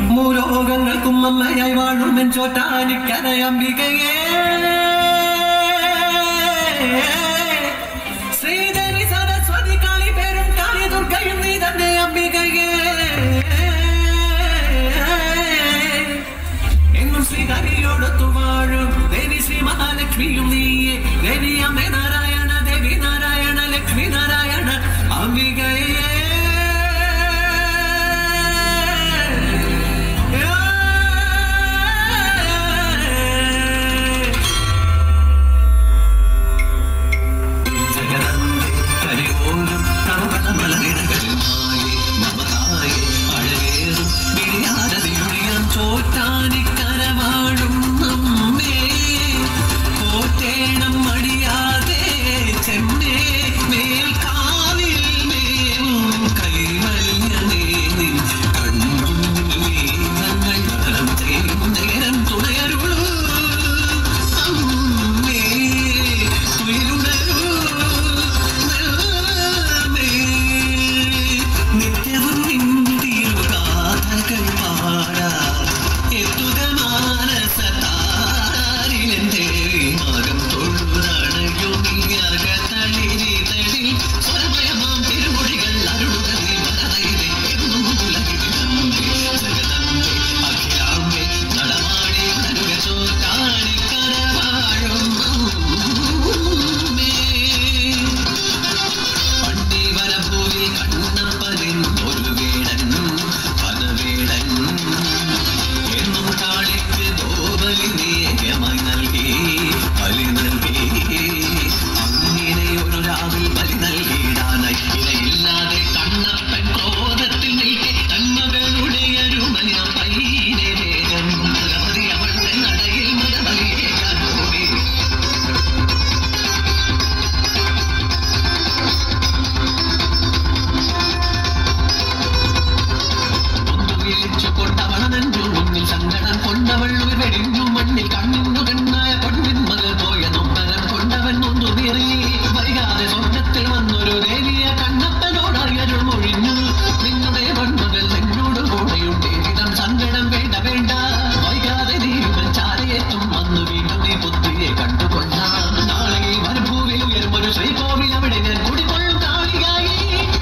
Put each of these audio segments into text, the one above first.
മൂലോകങ്ങൾക്കും അമ്മയായി വാഴുമെൻ ചോറ്റാനിക്കരയംബികയേ ശ്രീദേവി സരസ്വതി കാളി പേരും കാളി ദുർഗയും നീ തന്നെ അംബികയേ എന്നും ശ്രീഹരിയോടൊത്തു വാഴും ദേവി ശ്രീ മഹാലക്ഷ്മിയും നീയേ ദേവി അമ്മേ നാരായണ ദേവി നാരായണ ലക്ഷ്മി നാരായണ അംബികയേ ചോറ്റാനിക്കരവാഴും നമ്മേ കോട്ടേണം മടിയാതെ ചെമ്മേ മേൽക്കാവിൽ മേവും കൈവല്യനേ നിൻ കൺമുന്നിൽ ഞങ്ങൾ വരം ചെയ്യും നേരം തുണയരുളൂ അമ്മേ തുയിലുണരൂ നിത്യവും നിന്തിരുകാഥകൾ പാടാ എത്തുക മാനസതാരിലെന്തേ മകം തൊഴുതണയോ നീയകതളിരിതളിൽ സ്വരമയമാം തിരുമൊഴികൾ അരുളുക നീ വരതയിലെ എന്നും ഉലകിലമ്പേ ജഗദമ്പേ അഖിലാമ്പേ നടമാടി ഉണരുക ചോറ്റാനിക്കരവാഴും അമ്മേ പണ്ടേ വരഭൂവിൽ കണ്ണപ്പനിൻ ഒരു വേടൻ പദവേടൻ എന്നും കാളിക്ക് ദോബലി നേയമായി നൽകി ബലി നൽകി അങ്ങനെ ഒരു രാവിൽ ബലി നൽകിയിടാനായി ഇരയില്ലാതെ കണ്ണപ്പൻ ക്രോധത്തിൽ നിൽക്കെ തന്മകളുടെ അരുമന പൈനെ വേഗം ഭഗവതി അവളുടെ നടയിൽ മൃഗബലിയേക്കാൻ പോയി വിളിച്ചു കൊണ്ടവളനഞ്ചു മുന്നിൽ സങ്കടം കൊണ്ടവൾ വെടിഞ്ഞു മണ്ണിൽ കണ്ണിന്നു കണ്ണായ പൊന്നിൻ മകൾ പോയ നൊമ്പരം കൊണ്ടവൻ നൊന്തു നീറി വൈകാതെ സ്വർഗത്തിൽ വന്നൊരു ദേവിയെ കണ്ണപ്പനോടറിയരുൾ മൊഴിഞ്ഞു നിങ്ങളുടെ പെൺമകൾ എന്നോട് കൂടെയുണ്ട് വിധം സങ്കടം വേണ്ട വേണ്ട വൈകാതെ നീയുമൻ ചാരയെത്തും വന്നു വീണ്ടും നീ പുത്രിയെ കണ്ടുകൊള്ളാം നാളെ ഈ മരുഭൂവിൽ ഉയരുമൊരു ശ്രീകോവിൽ അവിടെ ഞാൻ കുടികൊള്ളും കാളിയായി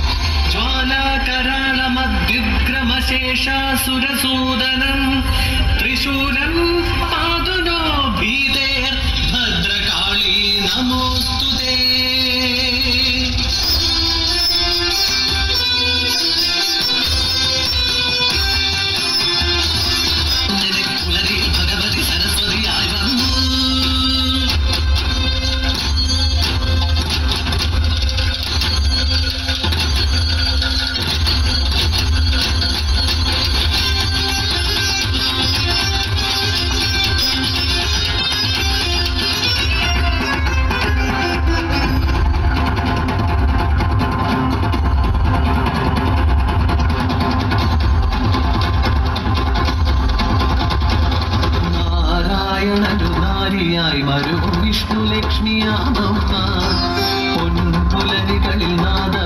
ജ്വാലാകരാളമദ്യുഗ്രമശേഷാസുരസൂദനം ത്രിശൂലം പാതുനോ ഭീതേർ ഭദ്രകാളി നമോസ്തുതേ പുലരിൽ ഭഗവതി സരസ്വതിയായി വന്നു നാരായണനുനാരിയായി വരും വിഷ്ണു ലക്ഷ്മിയാമമ്മ പൊൻപുലരികളിൽ നാദ